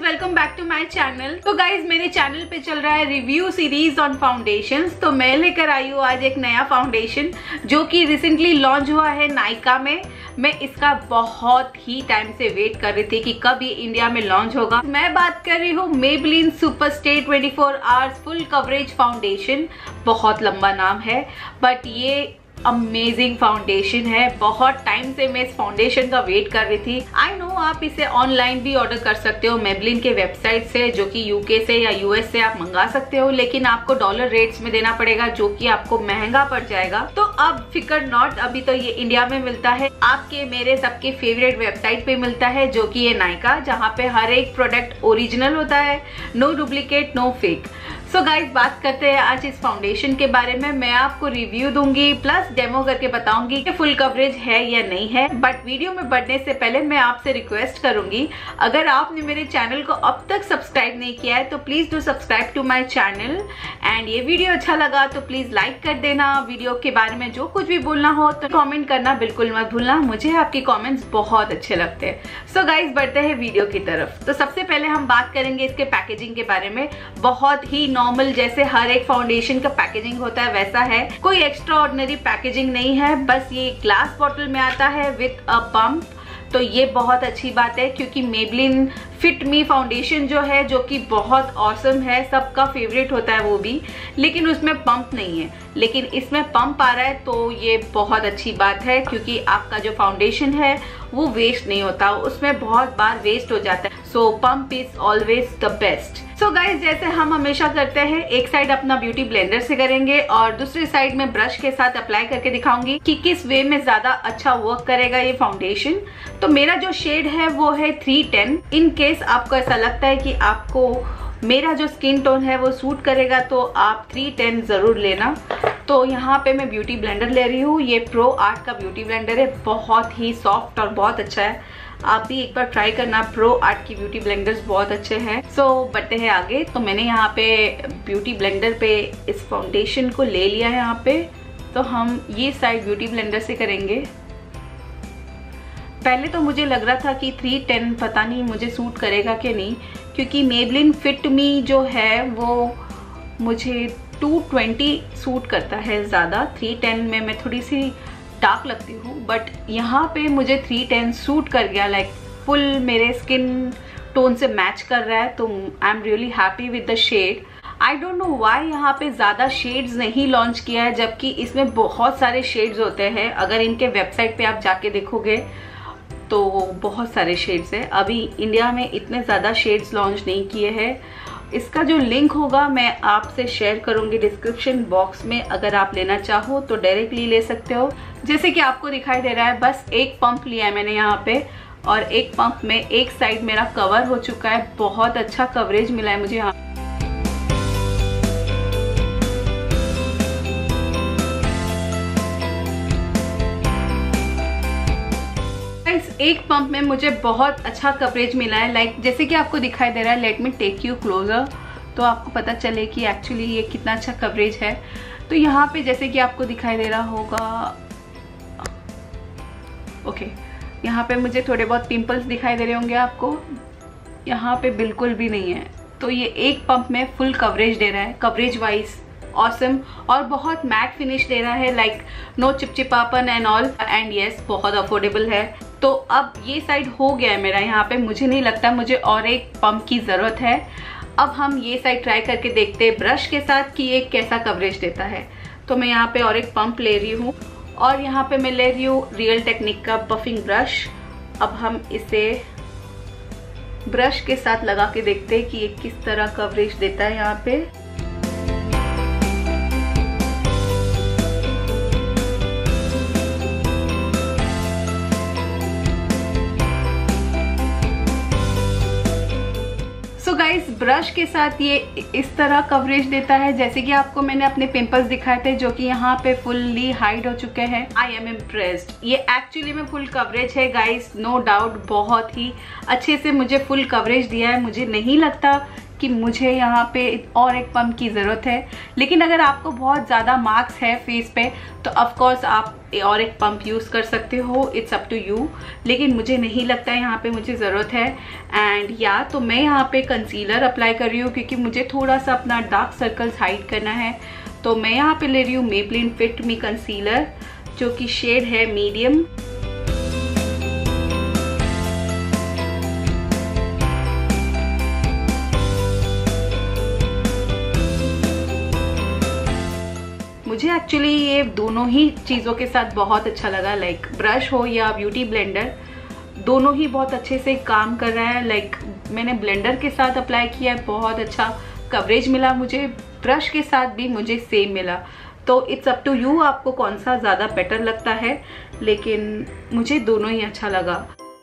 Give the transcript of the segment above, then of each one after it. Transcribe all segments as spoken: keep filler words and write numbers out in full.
Welcome back to my channel. तो guys मेरे channel पे चल रहा है रिव्यू सीरीज ऑन फाउंडेशंस। तो मैं लेकर आई हूँ आज एक नया फाउंडेशन जो कि रिसेंटली लॉन्च हुआ है नायका में। मैं इसका बहुत ही टाइम से वेट कर रही थी कि कब ये इंडिया में लॉन्च होगा। मैं बात कर रही हूँ Maybelline super stay twenty four hours full coverage foundation. बहुत लंबा नाम है बट ये अमेजिंग फाउंडेशन है। बहुत टाइम से मैं इस फाउंडेशन का वेट कर रही थी। आई नो आप इसे ऑनलाइन भी ऑर्डर कर सकते हो मेबलिन के वेबसाइट से, जो कि यूके से या यूएस से आप मंगा सकते हो, लेकिन आपको डॉलर रेट्स में देना पड़ेगा जो कि आपको महंगा पड़ जाएगा। तो अब फिकर नॉट, अभी तो ये इंडिया में मिलता है, आपके मेरे सबके फेवरेट वेबसाइट पे मिलता है जो कि ये नायका, जहाँ पे हर एक प्रोडक्ट ओरिजिनल होता है, no duplicate no fake. So guys बात करते हैं आज इस फाउंडेशन के बारे में। मैं आपको रिव्यू दूंगी प्लस डेमो करके बताऊंगी कि फुल कवरेज है या नहीं है। बट वीडियो में बढ़ने से पहले मैं आपसे रिक्वेस्ट करूंगी, अगर आपने मेरे चैनल को अब तक सब्सक्राइब नहीं किया है तो please do subscribe to my channel. And ये वीडियो अच्छा लगा तो प्लीज लाइक कर देना। वीडियो के बारे में जो कुछ भी बोलना हो तो कॉमेंट करना बिल्कुल मत भूलना, मुझे आपके कॉमेंट्स बहुत अच्छे लगते हैं। सो गाइज बढ़ते हैं वीडियो की तरफ। तो सबसे पहले हम बात करेंगे इसके पैकेजिंग के बारे में। बहुत ही नॉर्मल जैसे हर एक फाउंडेशन का पैकेजिंग होता है वैसा है, कोई एक्स्ट्रा ऑर्डिनरी पैकेजिंग नहीं है। बस ये ग्लास बॉटल में आता है विथ अ पंप। तो ये बहुत अच्छी बात है क्योंकि मेबलिन फिटमी फाउंडेशन जो है, जो कि बहुत ऑसम है, सबका फेवरेट होता है वो भी, लेकिन उसमें पंप नहीं है। लेकिन इसमें पंप आ रहा है तो ये बहुत अच्छी बात है क्योंकि आपका जो फाउंडेशन है वो वेस्ट नहीं होता, उसमें बहुत बार वेस्ट हो जाता है। So pump is always the best. So guys जैसे हम हमेशा करते हैं, एक साइड अपना ब्यूटी ब्लेंडर से करेंगे और दूसरी साइड में ब्रश के साथ अप्लाई करके दिखाऊंगी कि किस वे में ज्यादा अच्छा वर्क करेगा ये फाउंडेशन। तो मेरा जो शेड है वो है थ्री टेन। इन केस आपको ऐसा लगता है कि आपको मेरा जो स्किन टोन है वो सूट करेगा तो आप थ्री टेन जरूर लेना। तो यहाँ पे मैं ब्यूटी ब्लेंडर ले रही हूँ। ये प्रो आर्ट का ब्यूटी ब्लेंडर है, बहुत ही सॉफ्ट और बहुत अच्छा है। आप भी एक बार ट्राई करना, प्रो आर्ट की ब्यूटी ब्लेंडर्स बहुत अच्छे हैं। सो so, बढ़ते हैं आगे। तो मैंने यहाँ पे ब्यूटी ब्लेंडर पे इस फाउंडेशन को ले लिया है यहाँ पे। तो हम ये साइड ब्यूटी ब्लेंडर से करेंगे। पहले तो मुझे लग रहा था कि थ्री टेन पता नहीं मुझे सूट करेगा कि नहीं, क्योंकि मेबलिन फिट मी जो है वो मुझे टू ट्वेंटी सूट करता है ज़्यादा। थ्री टेन में मैं थोड़ी सी डार्क लगती हूँ, बट यहाँ पे मुझे थ्री टेन सूट कर गया, लाइक फुल मेरे स्किन टोन से मैच कर रहा है। तो I am really happy with the shade. I don't know why यहाँ पे ज़्यादा शेड्स नहीं लॉन्च किया है, जबकि इसमें बहुत सारे शेड्स होते हैं। अगर इनके वेबसाइट पे आप जाके देखोगे तो बहुत सारे शेड्स हैं। अभी इंडिया में इतने ज़्यादा शेड्स लॉन्च नहीं किए हैं। इसका जो लिंक होगा मैं आपसे शेयर करूंगी डिस्क्रिप्शन बॉक्स में, अगर आप लेना चाहो तो डायरेक्टली ले सकते हो। जैसे कि आपको दिखाई दे रहा है, बस एक पंप लिया है मैंने यहाँ पे और एक पंप में एक साइड मेरा कवर हो चुका है। बहुत अच्छा कवरेज मिला है मुझे यहाँ। एक पंप में मुझे बहुत अच्छा कवरेज मिला है, लाइक like, जैसे कि आपको दिखाई दे रहा है। Let me take you closer तो आपको पता चले कि एक्चुअली ये कितना अच्छा कवरेज है। तो यहाँ पे जैसे कि आपको दिखाई दे रहा होगा, ओके okay, यहाँ पे मुझे थोड़े बहुत पिंपल्स दिखाई दे रहे होंगे आपको, यहाँ पे बिल्कुल भी नहीं है। तो ये एक पंप में फुल कवरेज दे रहा है, कवरेज वाइज ऑसम, और बहुत मैट फिनिश दे रहा है, लाइक नो चिपचिपापन एंड ऑल। एंड यस बहुत अफोर्डेबल है। तो अब ये साइड हो गया है मेरा यहाँ पे। मुझे नहीं लगता मुझे और एक पंप की जरूरत है। अब हम ये साइड ट्राई करके देखते हैं ब्रश के साथ कि ये कैसा कवरेज देता है। तो मैं यहाँ पे और एक पंप ले रही हूँ और यहाँ पे मैं ले रही हूँ रियल टेक्निक का बफिंग ब्रश। अब हम इसे ब्रश के साथ लगा के देखते हैं कि ये किस तरह कवरेज देता है यहाँ पे। सो गाइस ब्रश के साथ ये इस तरह कवरेज देता है, जैसे कि आपको मैंने अपने पिंपल्स दिखाए थे जो कि यहाँ पे फुल्ली हाइड हो चुके हैं। I am impressed. ये एक्चुअली में फुल कवरेज है गाइस, नो डाउट। बहुत ही अच्छे से मुझे फुल कवरेज दिया है। मुझे नहीं लगता कि मुझे यहाँ पे और एक पम्प की ज़रूरत है, लेकिन अगर आपको बहुत ज़्यादा मार्क्स है फेस पे तो ऑफ कोर्स आप और एक पंप यूज़ कर सकते हो, इट्स अप टू यू। लेकिन मुझे नहीं लगता है यहाँ पे मुझे ज़रूरत है। एंड या तो मैं यहाँ पे कंसीलर अप्लाई कर रही हूँ क्योंकि मुझे थोड़ा सा अपना डार्क सर्कल्स हाइड करना है। तो मैं यहाँ पे ले रही हूँ मेबलिन फिट मी कंसीलर, जो कि शेड है मीडियम। मुझे एक्चुअली ये दोनों ही चीज़ों के साथ बहुत अच्छा लगा, लाइक ब्रश हो या ब्यूटी ब्लेंडर, दोनों ही बहुत अच्छे से काम कर रहा है। लाइक मैंने ब्लेंडर के साथ अप्लाई किया है, बहुत अच्छा कवरेज मिला मुझे, ब्रश के साथ भी मुझे सेम मिला। तो इट्स अप टू यू आपको कौन सा ज़्यादा बेटर लगता है, लेकिन मुझे दोनों ही अच्छा लगा।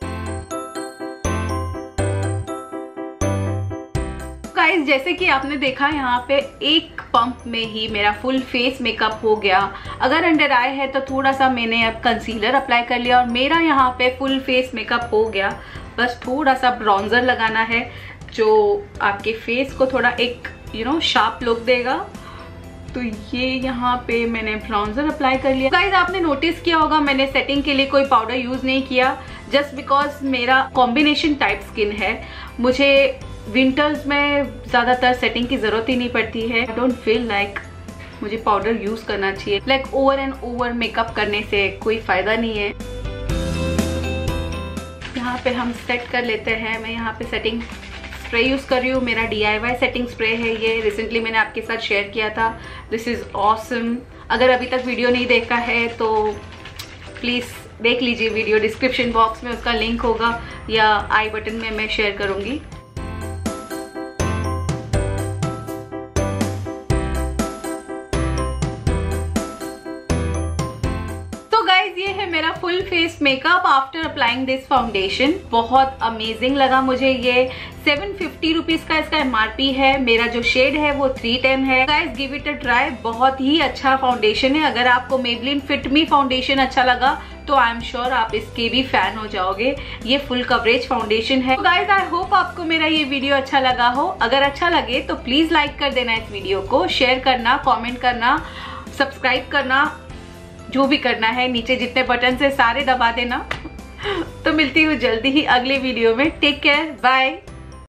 गाइस जैसे कि आपने देखा यहाँ पे एक पंप में ही मेरा फुल फेस मेकअप हो गया। अगर अंडर आई है तो थोड़ा सा मैंने अब कंसीलर अप्लाई कर लिया और मेरा यहाँ पे फुल फेस मेकअप हो गया। बस थोड़ा सा ब्राउन्जर लगाना है जो आपके फेस को थोड़ा एक यू नो शार्प लुक देगा। तो ये यहाँ पे मैंने ब्राउन्जर अप्लाई कर लिया। गाइस आपने नोटिस किया होगा मैंने सेटिंग के लिए कोई पाउडर यूज नहीं किया, जस्ट बिकॉज मेरा कॉम्बिनेशन टाइप स्किन है। मुझे विंटर्स में ज़्यादातर सेटिंग की ज़रूरत ही नहीं पड़ती है। आई डोंट फील लाइक मुझे पाउडर यूज़ करना चाहिए। Like over and over makeup करने से कोई फ़ायदा नहीं है। यहाँ पे हम सेट कर लेते हैं। मैं यहाँ पे सेटिंग स्प्रे यूज़ कर रही हूँ, मेरा D I Y setting spray है ये, रिसेंटली मैंने आपके साथ शेयर किया था। This is awesome. अगर अभी तक वीडियो नहीं देखा है तो प्लीज़ देख लीजिए वीडियो, डिस्क्रिप्शन बॉक्स में उसका लिंक होगा या आई बटन में मैं शेयर करूँगी। ये है मेरा full face makeup after applying this foundation. बहुत अमेजिंग लगा मुझे ये। सेवन फिफ्टी रुपीज का इसका एमआरपी है। मेरा जो शेड है वो थ्री टेन है। Guys give it a try, बहुत ही अच्छा फाउंडेशन है। अगर आपको मेबलिन फिट मी फाउंडेशन अच्छा लगा तो आई एम श्योर आप इसके भी फैन हो जाओगे। ये फुल कवरेज फाउंडेशन है। गाइस आई होप आपको मेरा ये वीडियो अच्छा लगा हो। अगर अच्छा लगे तो प्लीज लाइक कर देना इस वीडियो को, शेयर करना, कॉमेंट करना, सब्सक्राइब करना, जो भी करना है नीचे जितने बटन है सारे दबा देना। तो मिलती हूँ जल्दी ही अगले वीडियो में। Take care, bye.